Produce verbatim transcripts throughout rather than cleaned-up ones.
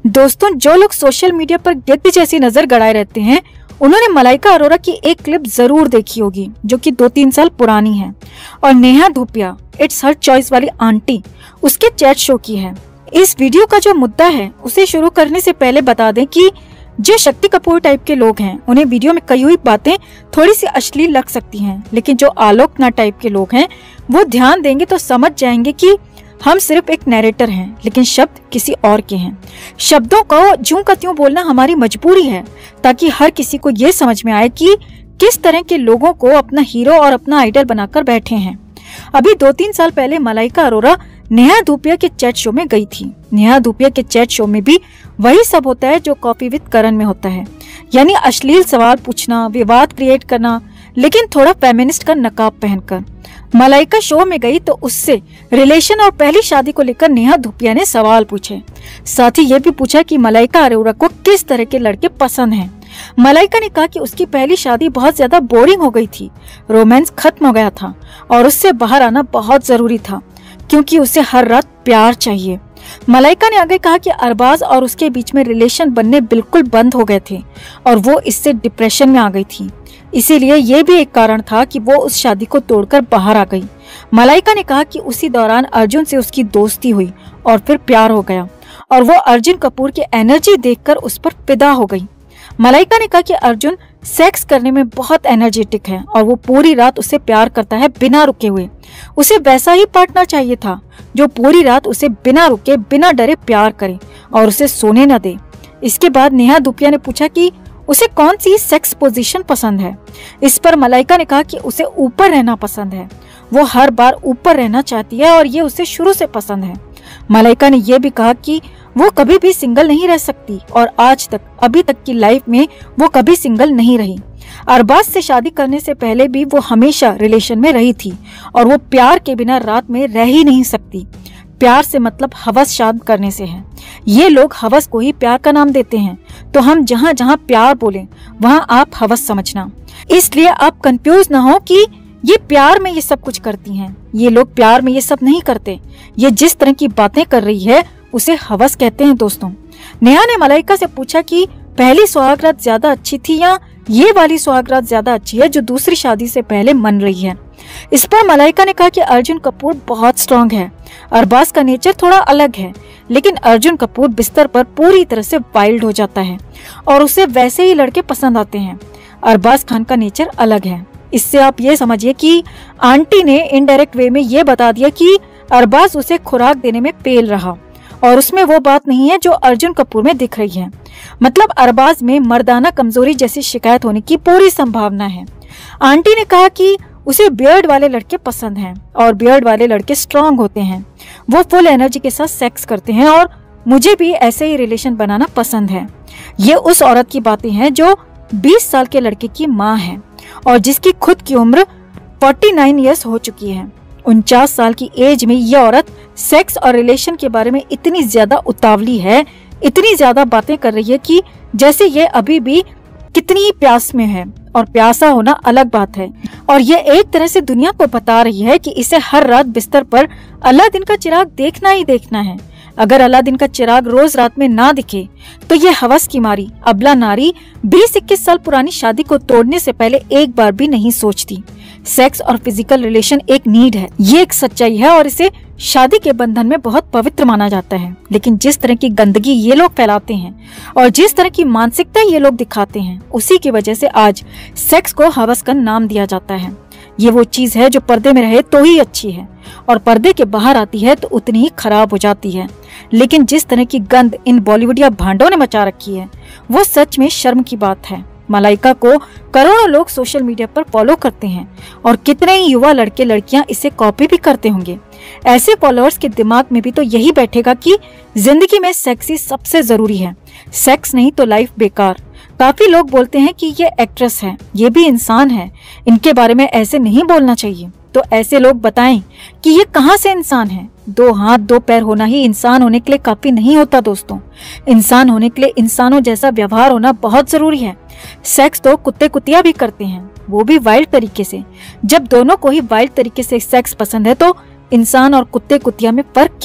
दोस्तों, जो लोग सोशल मीडिया पर गिद्ध जैसी नजर गड़ाए रहते हैं, उन्होंने मलाइका अरोरा की एक क्लिप जरूर देखी होगी जो कि दो तीन साल पुरानी है और Neha Dhupia it's her choice वाली आंटी उसके चैट शो की है। इस वीडियो का जो मुद्दा है उसे शुरू करने से पहले बता दें कि जो शक्ति कपूर टाइप के लोग हैं उन्हें वीडियो में कई हुई बातें थोड़ी सी अश्लील लग सकती हैं, लेकिन जो आलोक नाथ टाइप के लोग हैं वो ध्यान देंगे तो समझ जाएंगे कि हम सिर्फ एक नैरेटर हैं, लेकिन शब्द किसी और के हैं। शब्दों को ज्यों का त्यों बोलना हमारी मजबूरी है ताकि हर किसी को ये समझ में आए कि किस तरह के लोगों को अपना हीरो और अपना आइडल बनाकर बैठे हैं। अभी दो तीन साल पहले मलाइका अरोरा नेहा धूपिया के चैट शो में गई थी। नेहा धूपिया के चैट शो में भी वही सब होता है जो कॉफी विद करण में होता है, यानी अश्लील सवाल पूछना, विवाद क्रिएट करना, लेकिन थोड़ा फेमिनिस्ट का नकाब पहनकर। मलाइका शो में गई तो उससे रिलेशन और पहली शादी को लेकर नेहा धूपिया ने सवाल पूछे। साथ ही ये भी पूछा कि मलाइका अरोरा को किस तरह के लड़के पसंद हैं। मलाइका ने कहा कि उसकी पहली शादी बहुत ज्यादा बोरिंग हो गई थी, रोमांस खत्म हो गया था और उससे बाहर आना बहुत जरूरी था क्योंकि उसे हर रात प्यार चाहिए। मलाइका ने आगे कहा कि अरबाज और उसके बीच में रिलेशन बनने बिल्कुल बंद हो गए थे और वो इससे डिप्रेशन में आ गई थी, इसीलिए ये भी एक कारण था कि वो उस शादी को तोड़कर बाहर आ गई। मलाइका ने कहा कि उसी दौरान अर्जुन से उसकी दोस्ती हुई और फिर प्यार हो गया और वो अर्जुन कपूर की एनर्जी देखकर उस पर फिदा हो गई। मलाइका ने कहा कि अर्जुन सेक्स करने में बहुत एनर्जेटिक है और वो पूरी रात उसे प्यार करता है बिना रुके हुए। उसे वैसा ही पार्टनर चाहिए था जो पूरी रात उसे बिना रुके बिना डरे प्यार करे और उसे सोने न दे। इसके बाद नेहा धूपिया ने पूछा कि उसे कौन सी सेक्स पोजीशन पसंद है। इस पर मलाइका ने कहा कि उसे ऊपर रहना पसंद है, वो हर बार ऊपर रहना चाहती है और ये उसे शुरू से पसंद है। मलाइका ने यह भी कहा कि वो कभी भी सिंगल नहीं रह सकती और आज तक अभी तक की लाइफ में वो कभी सिंगल नहीं रही। अरबाज से शादी करने से पहले भी वो हमेशा रिलेशन में रही थी और वो प्यार के बिना रात में रह ही नहीं सकती। प्यार से मतलब हवस शांत करने से है। ये लोग हवस को ही प्यार का नाम देते हैं, तो हम जहाँ जहाँ प्यार बोले वहाँ आप हवस समझना। इसलिए आप कंफ्यूज ना हो कि ये प्यार में ये सब कुछ करती हैं। ये लोग प्यार में ये सब नहीं करते। ये जिस तरह की बातें कर रही है उसे हवस कहते हैं। दोस्तों, नेहा ने मलाइका से पूछा कि पहली सुहागरात ज्यादा अच्छी थी या ये वाली सुहागरात ज्यादा अच्छी है जो दूसरी शादी से पहले मन रही है। इस पर मलाइका ने कहा कि अर्जुन कपूर बहुत स्ट्रांग है, अरबाज का नेचर थोड़ा अलग है, लेकिन अर्जुन कपूर बिस्तर पर पूरी तरह से वाइल्ड हो जाता है और उसे वैसे ही लड़के पसंद आते हैं। अरबाज खान का नेचर अलग है। इससे आप ये समझिए कि आंटी ने इनडायरेक्ट वे में ये बता दिया कि अरबाज उसे खुराक देने में फेल रहा और उसमें वो बात नहीं है जो अर्जुन कपूर में दिख रही है। मतलब अरबाज में मर्दाना कमजोरी जैसी शिकायत होने की पूरी संभावना है। आंटी ने कहा कि उसे बियर्ड वाले लड़के पसंद हैं और बियर्ड वाले लड़के स्ट्रांग होते हैं, वो फुल एनर्जी के साथ सेक्स करते हैं और मुझे भी ऐसे ही रिलेशन बनाना पसंद है। ये उस औरत की बातें हैं जो बीस साल के लड़के की माँ है और जिसकी खुद की उम्र उनचास इयर्स हो चुकी है। उनचास साल की एज में ये औरत सेक्स और रिलेशन के बारे में इतनी ज्यादा उतावली है, इतनी ज्यादा बातें कर रही है कि जैसे ये अभी भी कितनी प्यास में है। और प्यासा होना अलग बात है और ये एक तरह से दुनिया को बता रही है कि इसे हर रात बिस्तर पर अलादीन का चिराग देखना ही देखना है। अगर अलादीन का चिराग रोज रात में ना दिखे तो ये हवस की मारी अबला नारी बीस इक्कीस साल पुरानी शादी को तोड़ने से पहले एक बार भी नहीं सोचती। सेक्स और फिजिकल रिलेशन एक नीड है, ये एक सच्चाई है और इसे शादी के बंधन में बहुत पवित्र माना जाता है। लेकिन जिस तरह की गंदगी ये लोग फैलाते हैं और जिस तरह की मानसिकता ये लोग दिखाते हैं, उसी की वजह से आज सेक्स को हवस का नाम दिया जाता है। ये वो चीज है जो पर्दे में रहे तो ही अच्छी है और पर्दे के बाहर आती है तो उतनी ही खराब हो जाती है। लेकिन जिस तरह की गंद इन बॉलीवुडिया भांडों ने मचा रखी है वो सच में शर्म की बात है। मलाइका को करोड़ों लोग सोशल मीडिया पर फॉलो करते हैं और कितने ही युवा लड़के लड़कियां इसे कॉपी भी करते होंगे। ऐसे फॉलोअर्स के दिमाग में भी तो यही बैठेगा कि जिंदगी में सेक्स ही सबसे जरूरी है, सेक्स नहीं तो लाइफ बेकार। काफी लोग बोलते हैं कि ये एक्ट्रेस है, ये भी इंसान है, इनके बारे में ऐसे नहीं बोलना चाहिए। तो ऐसे लोग बताएं कि ये कहाँ से इंसान है। दो हाथ दो पैर होना ही इंसान होने के लिए काफी नहीं होता दोस्तों। इंसान होने के लिए इंसानों जैसा व्यवहार होना बहुत जरूरी है। सेक्स तो कुत्ते कुतिया भी करते हैं, वो भी वाइल्ड तरीके से। जब दोनों को ही वाइल्ड तरीके से सेक्स पसंद है तो इंसान और कुत्ते कुतिया में फर्क क्या है?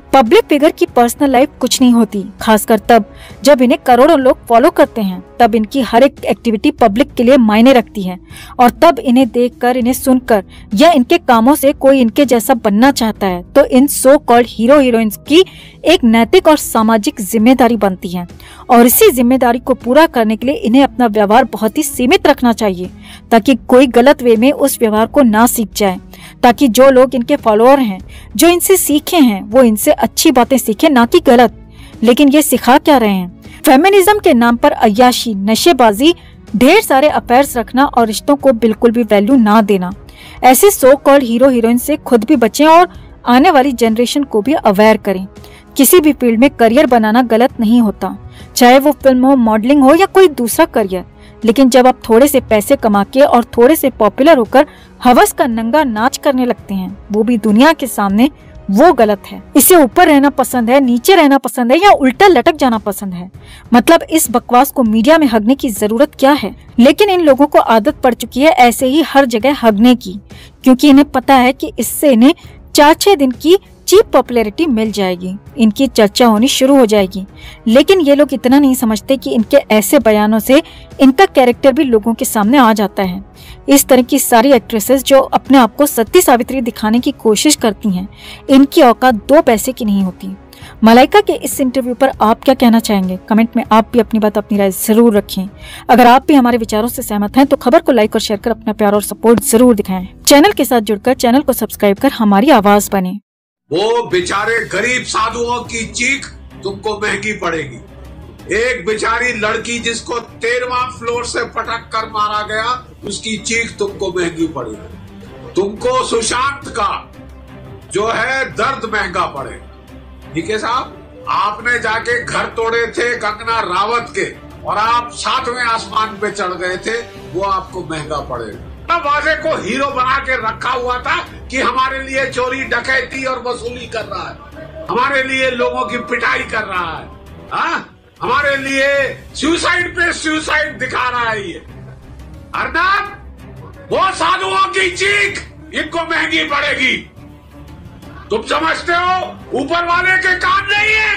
पब्लिक फिगर की पर्सनल लाइफ कुछ नहीं होती, खासकर तब जब इन्हें करोड़ों लोग फॉलो करते हैं। तब इनकी हर एक एक्टिविटी पब्लिक के लिए मायने रखती है और तब इन्हें देखकर, इन्हें सुनकर या इनके कामों से कोई इनके जैसा बनना चाहता है तो इन सो कॉल्ड हीरो हीरोइंस की एक नैतिक और सामाजिक जिम्मेदारी बनती है और इसी जिम्मेदारी को पूरा करने के लिए इन्हें अपना व्यवहार बहुत ही सीमित रखना चाहिए ताकि कोई गलत वे में उस व्यवहार को ना सीख जाए, ताकि जो लोग इनके फॉलोअर हैं, जो इनसे सीखे हैं, वो इनसे अच्छी बातें सीखे, ना कि गलत। लेकिन ये सिखा क्या रहे हैं? फेमिनिज्म के नाम पर अय्याशी, नशेबाजी, ढेर सारे अफेयर्स रखना और रिश्तों को बिल्कुल भी वैल्यू ना देना। ऐसे सो कॉल्ड हीरो हीरोइन से खुद भी बचें और आने वाली जनरेशन को भी अवेयर करें। किसी भी फील्ड में करियर बनाना गलत नहीं होता, चाहे वो फिल्म हो, मॉडलिंग हो या कोई दूसरा करियर। लेकिन जब आप थोड़े से पैसे कमा के और थोड़े से पॉपुलर होकर हवस का नंगा नाच करने लगते हैं, वो भी दुनिया के सामने, वो गलत है। इसे ऊपर रहना पसंद है, नीचे रहना पसंद है या उल्टा लटक जाना पसंद है। मतलब इस बकवास को मीडिया में हगने की जरूरत क्या है? लेकिन इन लोगों को आदत पड़ चुकी है ऐसे ही हर जगह हगने की, क्योंकि इन्हें पता है कि इससे इन्हें चार छह दिन की चीप पॉपुलैरिटी मिल जाएगी, इनकी चर्चा होनी शुरू हो जाएगी। लेकिन ये लोग इतना नहीं समझते कि इनके ऐसे बयानों से इनका कैरेक्टर भी लोगों के सामने आ जाता है। इस तरह की सारी एक्ट्रेसेस जो अपने आप को सती सावित्री दिखाने की कोशिश करती हैं, इनकी औकात दो पैसे की नहीं होती। मलाइका के इस इंटरव्यू पर आप क्या कहना चाहेंगे? कमेंट में आप भी अपनी बात, अपनी राय जरूर रखें। अगर आप भी हमारे विचारों से सहमत हैं तो खबर को लाइक और शेयर कर अपना प्यार और सपोर्ट जरूर दिखाएं। चैनल के साथ जुड़कर चैनल को सब्सक्राइब कर हमारी आवाज बने। वो बेचारे गरीब साधुओं की चीख तुमको महंगी पड़ेगी। एक बेचारी लड़की जिसको तेरहवां फ्लोर से पटक कर मारा गया, उसकी चीख तुमको महंगी पड़ेगी। तुमको सुशांत का जो है दर्द महंगा पड़ेगा। ठीक है साहब, आपने जाके घर तोड़े थे कंगना रावत के और आप सातवें आसमान पे चढ़ गए थे, वो आपको महंगा पड़ेगा। वाजे को हीरो बना के रखा हुआ था कि हमारे लिए चोरी डकैती और वसूली कर रहा है, हमारे लिए लोगों की पिटाई कर रहा है, हा? हमारे लिए सुसाइड पे सुसाइड दिखा रहा है। ये अर्नब, वो साधुओं की चीख इनको महंगी पड़ेगी। तुम समझते हो ऊपर वाले के काम नहीं है,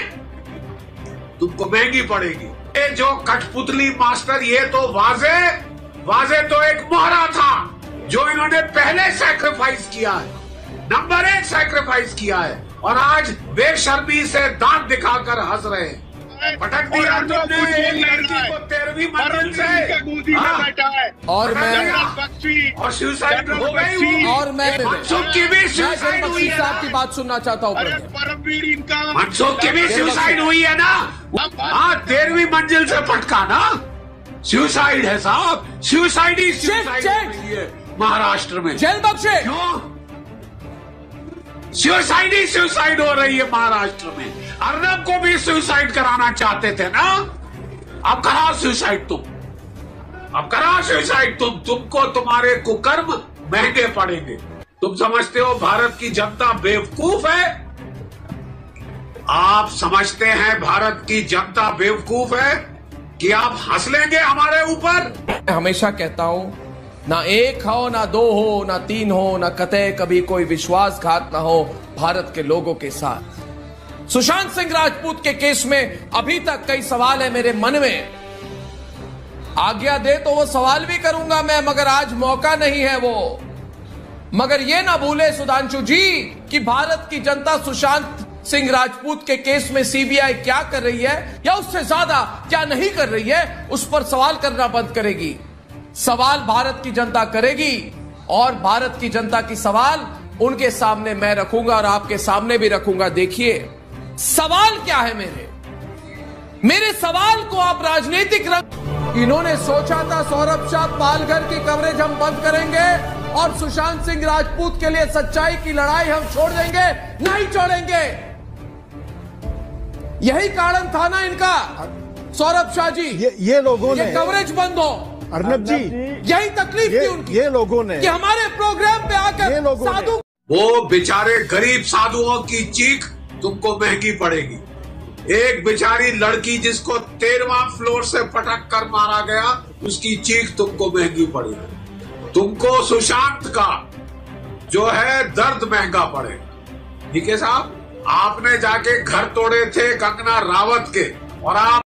तुमको महंगी पड़ेगी। ये जो कठपुतली मास्टर, ये तो वाजे वाजे तो एक मोहरा था जो इन्होंने पहले सैक्रिफाइस किया है, नंबर एक सैक्रिफाइस किया है, और आज बेशर्मी से दांत दिखाकर हंस रहे हैं। पटक दिया तुमने एक लड़की को तेरहवीं मंजिल से, और मैं और सुसाइड हो गई। और मैं मनसुख की भी सुसाइड हुई है। आपकी बात सुनना चाहता हूँ। मनसुख की भी सुसाइड हुई है ना? हाँ, तेरहवीं मंजिल से पटका ना, सुसाइड है साहब, सुसाइड ही सुसाइड है महाराष्ट्र में। जेल बख्शे क्यों? सुसाइड ही सुसाइड हो रही है महाराष्ट्र में। अर्नब को भी सुसाइड कराना चाहते थे ना, अब करा सुसाइड तुम, अब करा सुसाइड तुम। तुमको तुम्हारे कुकर्म महंगे पड़ेंगे। तुम समझते हो भारत की जनता बेवकूफ है? आप समझते हैं भारत की जनता बेवकूफ है कि आप हंस लेंगे हमारे ऊपर? मैं हमेशा कहता हूं, ना एक हो, ना दो हो, ना तीन हो, ना कतई कभी कोई विश्वासघात ना हो भारत के लोगों के साथ। सुशांत सिंह राजपूत के केस में अभी तक कई सवाल है मेरे मन में। आज्ञा दे तो वो सवाल भी करूंगा मैं, मगर आज मौका नहीं है वो। मगर ये ना भूले सुधांशु जी कि भारत की जनता सुशांत सिंह राजपूत के केस में सीबीआई क्या कर रही है या उससे ज्यादा क्या नहीं कर रही है, उस पर सवाल करना बंद करेगी। सवाल भारत की जनता करेगी और भारत की जनता की सवाल उनके सामने मैं रखूंगा और आपके सामने भी रखूंगा। देखिए सवाल क्या है मेरे मेरे सवाल को आप राजनीतिक रंग। इन्होंने सोचा था सौरभ शाह पालघर की कवरेज हम बंद करेंगे और सुशांत सिंह राजपूत के लिए सच्चाई की लड़ाई हम छोड़ देंगे। नहीं छोड़ेंगे। यही कारण था ना इनका, सौरभ शाह जी, ये ये लोगों ने कवरेज बंद हो। अर्नब जी, यही तकलीफ थी उनकी। ये लोगों ने कि हमारे प्रोग्राम पे आकर साधु, वो बेचारे गरीब साधुओं की चीख तुमको महंगी पड़ेगी। एक बेचारी लड़की जिसको तेरहवां फ्लोर से पटक कर मारा गया, उसकी चीख तुमको महंगी पड़ेगी। तुमको सुशांत का जो है दर्द महंगा पड़ेगा। ठीक है साहब, आपने जाके घर तोड़े थे कंगना रावत के, और आप